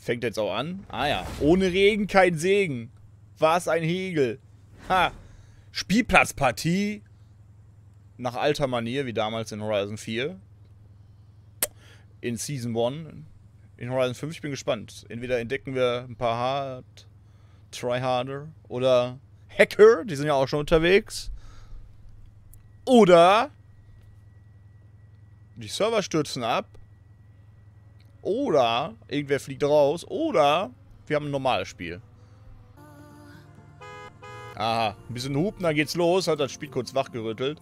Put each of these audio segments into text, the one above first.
Fängt jetzt auch an. Ah ja. Ohne Regen kein Segen. Was ein Hegel. Ha. Spielplatzpartie. Nach alter Manier, wie damals in Horizon 4. In Season 1. In Horizon 5, ich bin gespannt. Entweder entdecken wir ein paar Tryharder oder Hacker, die sind ja auch schon unterwegs. Oder die Server stürzen ab. Oder irgendwer fliegt raus. Oder wir haben ein normales Spiel. Aha, ein bisschen hupen, dann geht's los. Hat das Spiel kurz wachgerüttelt.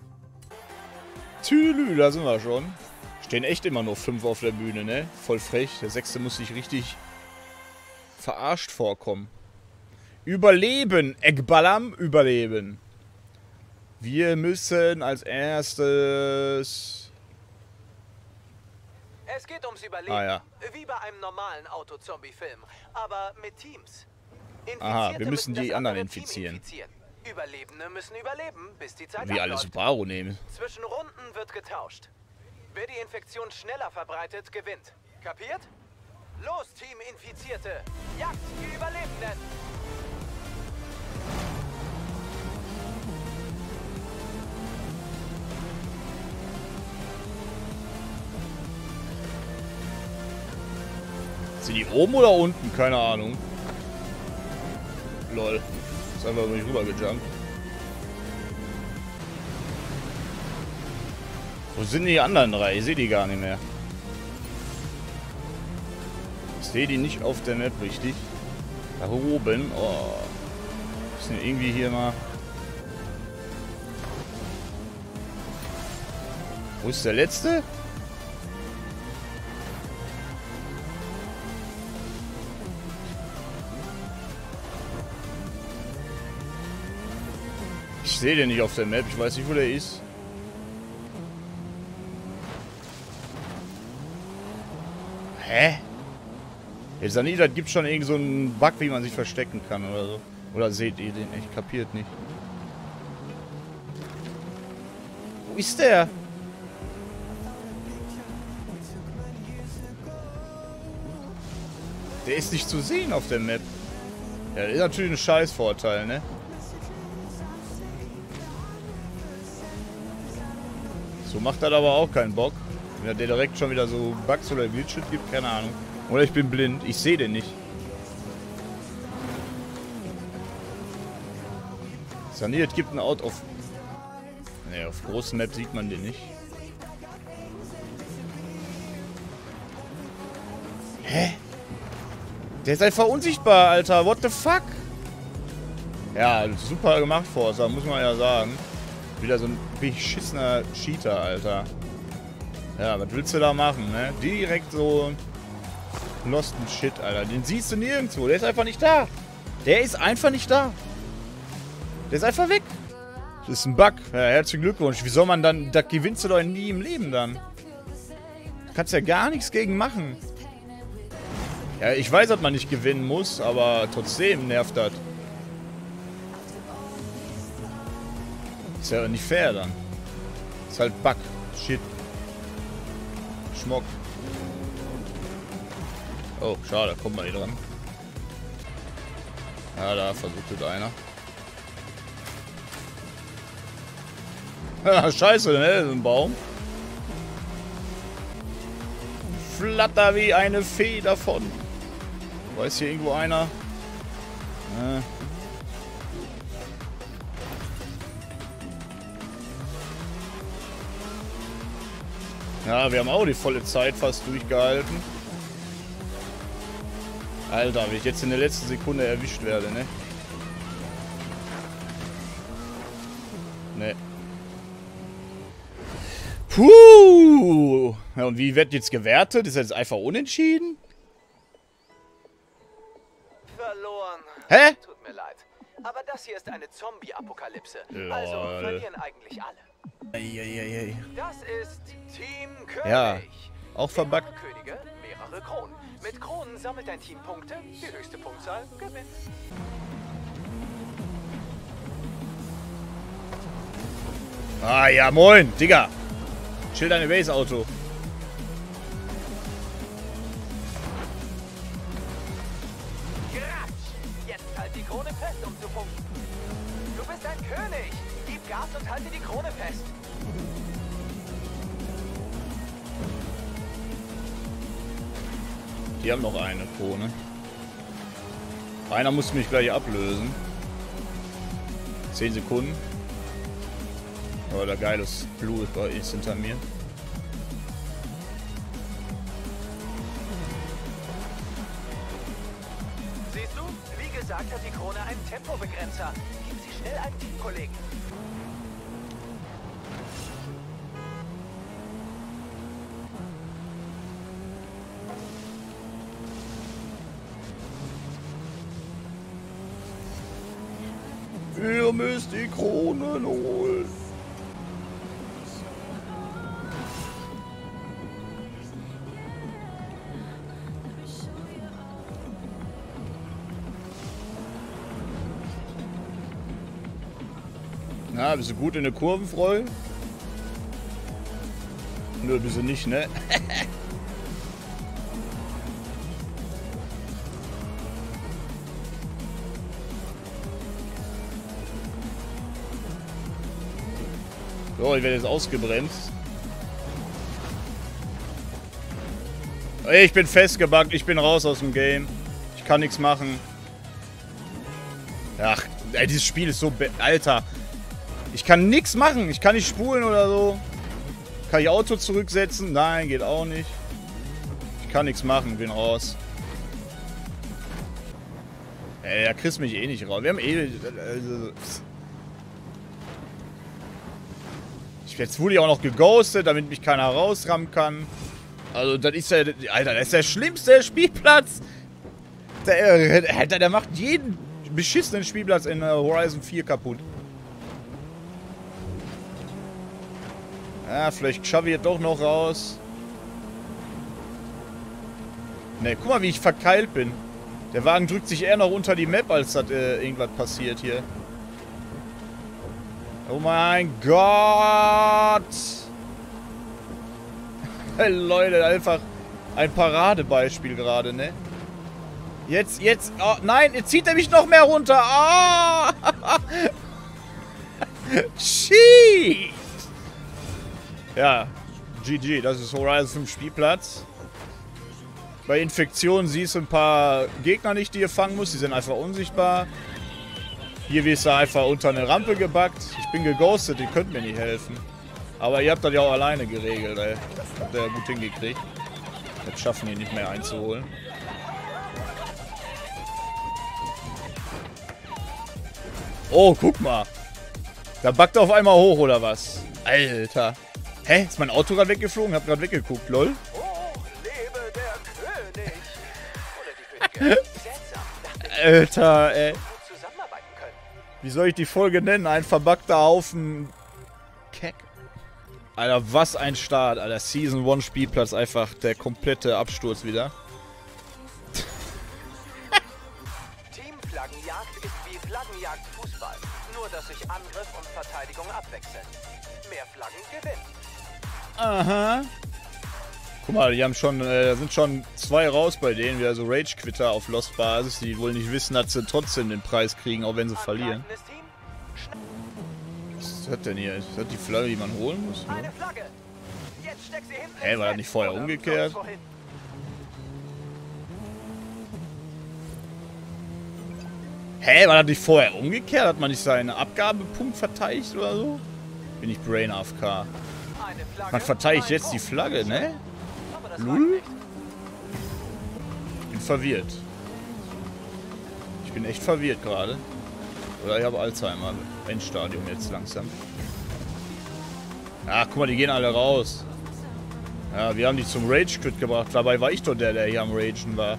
Tülü, da sind wir schon. Stehen echt immer nur 5 auf der Bühne, ne? Voll frech. Der 6. muss sich richtig verarscht vorkommen. Überleben. Ekbalam, überleben. Wir müssen als erstes... Es geht ums Überleben. Ah, ja. Wie bei einem normalen Auto-Zombie-Film. Aber mit Teams. Aha, wir müssen die das anderen andere Team infizieren. Überlebende müssen überleben, bis die Zeit Wie alle abläuft. Subaru nehmen. Zwischen Runden wird getauscht. Wer die Infektion schneller verbreitet, gewinnt. Kapiert? Los, Team Infizierte! Jagt die Überlebenden! Sind die oben oder unten? Keine Ahnung. Lol. Ist einfach nicht rübergejumpt. Wo sind die anderen 3? Ich sehe die gar nicht mehr. Ich sehe die nicht auf der Map richtig. Da oben. Oh. Müssen irgendwie hier mal... Wo ist der letzte? Ich sehe den nicht auf der Map. Ich weiß nicht, wo der ist. Hä? Jetzt Sani, das gibt schon irgend so einen Bug, wie man sich verstecken kann oder so. Oder seht ihr den echt? Kapiert nicht. Wo ist der? Der ist nicht zu sehen auf der Map. Ja, das ist natürlich ein Scheißvorteil, ne? So macht das aber auch keinen Bock. Wenn der direkt schon wieder so Bugs oder Glitches gibt, keine Ahnung. Oder ich bin blind, ich sehe den nicht. Saniert gibt ein Out auf... Ne, auf großen Map sieht man den nicht. Hä? Der ist einfach unsichtbar, Alter. What the fuck? Ja, super gemacht, Forza, muss man ja sagen. Wieder so ein beschissener Cheater, Alter. Ja, was willst du da machen, ne? Direkt so lost and shit, Alter. Den siehst du nirgendwo. Der ist einfach nicht da. Der ist einfach nicht da. Der ist einfach weg. Das ist ein Bug. Ja, herzlichen Glückwunsch. Wie soll man dann... Da gewinnst du doch nie im Leben dann. Du kannst ja gar nichts gegen machen. Ja, ich weiß, dass man nicht gewinnen muss, aber trotzdem nervt das. Ist ja nicht fair dann. Ist halt Bug. Shit. Schmock. Oh, schade, kommt mal nicht dran. Ja, da versucht es einer. Ja, scheiße, ne? So ein Baum. Flatter wie eine Fee davon. Weiß hier irgendwo einer? Ja, wir haben auch die volle Zeit fast durchgehalten. Alter, wie ich jetzt in der letzten Sekunde erwischt werde, ne? Ne. Puh! Ja, und wie wird jetzt gewertet? Ist das jetzt einfach unentschieden? Verloren. Hä? Tut mir leid. Aber das hier ist eine Zombie-Apokalypse. Lol. Also verlieren eigentlich alle. Eieiei. Das ist Team König. Ja, auch verbuggt. Mehrere Könige, mehrere Kronen. Mit Kronen sammelt dein Team Punkte. Die höchste Punktzahl gewinnt. Ah ja, moin, Digga. Chill deine Base-Auto. die Krone fest, um zu punkten. Du bist ein König. Gib Gas und halte die Krone fest. Die haben noch eine Krone. Einer muss mich gleich ablösen. 10 Sekunden. Aber der geiles Blut ist hinter mir. Siehst du? Wie gesagt hat die Krone einen Tempobegrenzer. Gib sie schnell einem Teamkollegen. Ihr müsst die Kronen holen. Na, bist du gut in der Kurvenfreude? Nö, bist du nicht, ne? So, ich werde jetzt ausgebremst. Ich bin festgebackt, ich bin raus aus dem Game. Ich kann nichts machen. Ach, ey, dieses Spiel ist so... Alter. Ich kann nichts machen. Ich kann nicht spulen oder so. Kann ich Auto zurücksetzen? Nein, geht auch nicht. Ich kann nichts machen, bin raus. Ey, da kriegst du mich eh nicht raus. Wir haben eh... Also, jetzt wurde ich auch noch geghostet, damit mich keiner rausrammen kann. Also, das ist ja... Alter, das ist der schlimmste Spielplatz. Der macht jeden beschissenen Spielplatz in Horizon 4 kaputt. Ja, vielleicht schaffe ich es doch noch raus. Ne, guck mal, wie ich verkeilt bin. Der Wagen drückt sich eher noch unter die Map, als dass irgendwas passiert hier. Oh mein Gott! Hey, Leute, einfach ein Paradebeispiel gerade, ne? Jetzt, oh, nein, jetzt zieht er mich noch mehr runter. Ah! Cheat! Ja, GG, das ist Horizon 5 Spielplatz. Bei Infektionen siehst du ein paar Gegner nicht, die ihr fangen musst. Die sind einfach unsichtbar. Hier wirst du einfach unter eine Rampe gebackt. Ich bin geghostet, ihr könnt mir nicht helfen. Aber ihr habt das ja auch alleine geregelt, ey. Habt ihr ja gut hingekriegt. Jetzt schaffen die nicht mehr einzuholen. Oh, guck mal. Da backt er auf einmal hoch, oder was? Alter. Hä? Ist mein Auto gerade weggeflogen? Hab gerade weggeguckt, lol. Oh, lebe der König. Oder die Königin. Seltsam. Alter, ey. Gut zusammenarbeiten können. Wie soll ich die Folge nennen? Ein verbackter Haufen Keck. Alter, was ein Start, Alter. Season 1 Spielplatz, einfach der komplette Absturz wieder. Teamflaggenjagd ist wie Flaggenjagd Fußball. Nur, dass sich Angriff und Verteidigung abwechseln. Mehr Flaggen gewinnt. Aha. Guck mal, die haben schon, da sind schon 2 raus bei denen, wie also Rage-Quitter auf Lost Basis, die wohl nicht wissen, dass sie trotzdem den Preis kriegen, auch wenn sie verlieren. Was ist das denn hier? Ist das die Flagge, die man holen muss? Eine Flagge. Jetzt steck sie hinten. Hä, war das nicht vorher umgekehrt? Hä, war das nicht vorher umgekehrt? Hat man nicht seinen Abgabepunkt verteidigt oder so? Bin ich Brain AFK. Man verteidigt jetzt die Flagge, ne? Lul? Ich bin verwirrt. Ich bin echt verwirrt gerade. Oder ich habe Alzheimer. Endstadium jetzt langsam. Ach, guck mal, die gehen alle raus. Ja, wir haben die zum Rage-Quit gebracht. Dabei war ich doch der hier am Ragen war.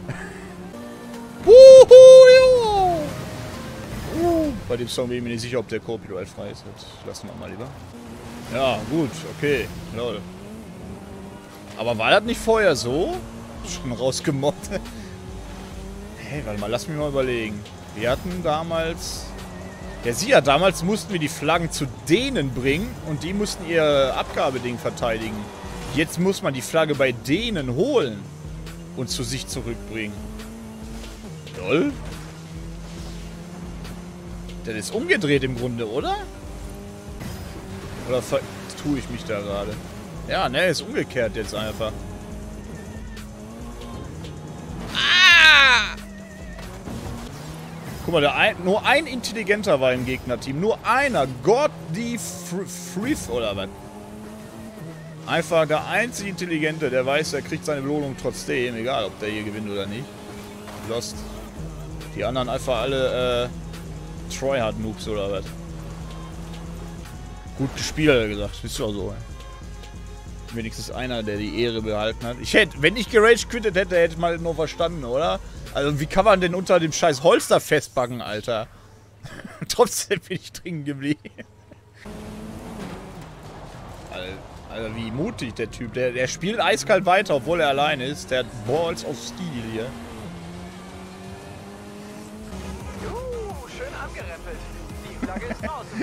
Bei dem Song bin ich mir nicht sicher, ob der Copyright frei ist. Lassen wir mal lieber. Ja, gut, okay. Lol. Aber war das nicht vorher so? Schon rausgemobbt. Hey, warte mal, lass mich mal überlegen. Wir hatten damals... Ja, sieh ja, damals mussten wir die Flaggen zu denen bringen und die mussten ihr Abgabeding verteidigen. Jetzt muss man die Flagge bei denen holen und zu sich zurückbringen. Lol. Das ist umgedreht im Grunde, oder? Oder tue ich mich da gerade? Ja, ne, ist umgekehrt jetzt einfach. Ah! Guck mal, nur ein Intelligenter war im Gegnerteam. Nur einer. God die Frith oder was? Einfach der einzige Intelligente, der weiß, der kriegt seine Belohnung trotzdem. Egal, ob der hier gewinnt oder nicht. Lost. Die anderen einfach alle, Tryhard-Noobs oder was? Gut gespielt, hat er gesagt. Bist du auch so, ey. Wenigstens einer, der die Ehre behalten hat. Ich hätte, wenn ich gerage quittet hätte, hätte ich mal noch verstanden, oder? Also, wie kann man denn unter dem scheiß Holster festbacken, Alter? Trotzdem bin ich drin geblieben. Alter, wie mutig der Typ. Der spielt eiskalt weiter, obwohl er alleine ist. Der hat Balls of Steel hier. Schön angerempelt. Die Flagge ist draußen.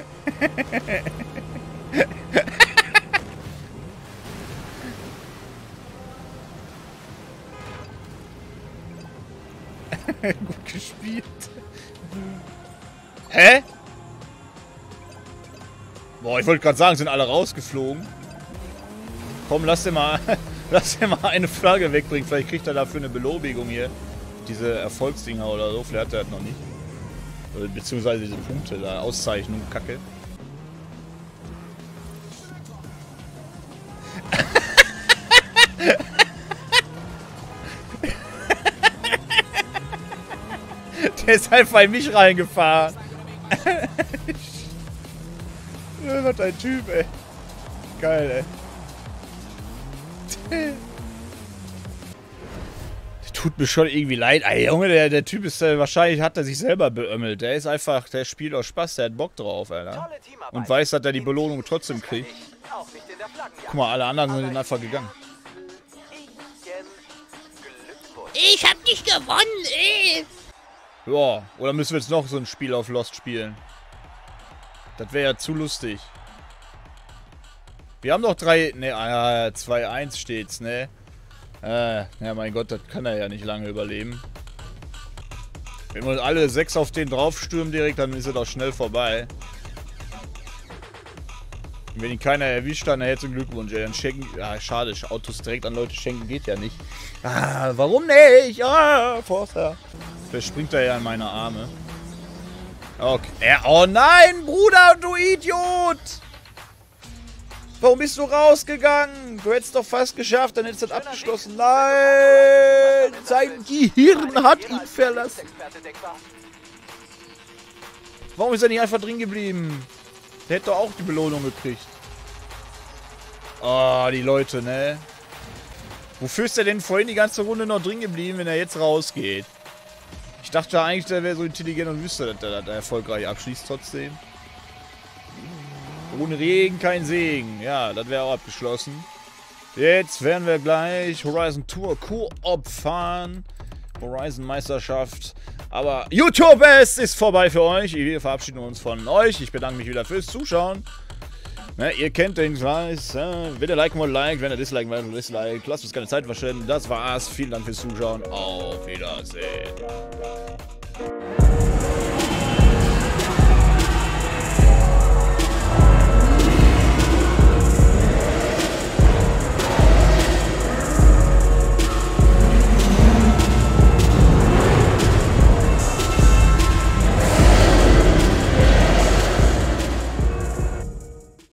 Gut gespielt. Hä? Boah, ich wollte gerade sagen, sind alle rausgeflogen. Komm, lass dir mal eine Flagge wegbringen. Vielleicht kriegt er dafür eine Belobigung hier. Diese Erfolgsdinger oder so. Vielleicht hat er das noch nicht. Beziehungsweise diese Punkte da. Auszeichnung, Kacke. Der ist einfach in mich reingefahren. Was ein Typ, ey. Geil, ey. Tut mir schon irgendwie leid. Ey, Junge, der Typ ist wahrscheinlich, hat er sich selber beömmelt. Der ist einfach, der spielt aus Spaß, der hat Bock drauf, Alter. Und weiß, dass er die Belohnung trotzdem kriegt. Guck mal, alle anderen sind einfach gegangen. Ich hab nicht gewonnen, ey. Ja, oder müssen wir jetzt noch so ein Spiel auf Lost spielen? Das wäre ja zu lustig. Wir haben doch 2-1 steht's, ne? Ja, mein Gott, das kann er ja nicht lange überleben. Wenn wir alle 6 auf den draufstürmen direkt, dann ist er doch schnell vorbei. Und wenn ihn keiner erwischt, dann herzlichen Glückwunsch, ey. Dann schenken. Ja, schade, Autos direkt an Leute schenken geht ja nicht. Ah, warum nicht? Ah, Forster. Vielleicht springt er ja in meine Arme. Okay. Oh nein, Bruder, du Idiot! Warum bist du rausgegangen? Du hättest doch fast geschafft, dann hättest du das abgeschlossen. Nein! Sein Gehirn hat ihn verlassen. Warum ist er nicht einfach drin geblieben? Der hätte doch auch die Belohnung gekriegt. Oh, die Leute, ne? Wofür ist er denn vorhin die ganze Runde noch drin geblieben, wenn er jetzt rausgeht? Ich dachte eigentlich, der wäre so intelligent und wüsste, dass er das erfolgreich abschließt trotzdem. Ohne Regen kein Segen. Ja, das wäre auch abgeschlossen. Jetzt werden wir gleich Horizon Tour Co-op fahren. Horizon Meisterschaft. Aber YouTube ist vorbei für euch. Wir verabschieden uns von euch. Ich bedanke mich wieder fürs Zuschauen. Ne, ihr kennt den Scheiß. Wenn ihr liken wollt, like. Wenn ihr disliken wollt, dislike. Lasst uns keine Zeit verschwenden. Das war's. Vielen Dank fürs Zuschauen. Auf Wiedersehen.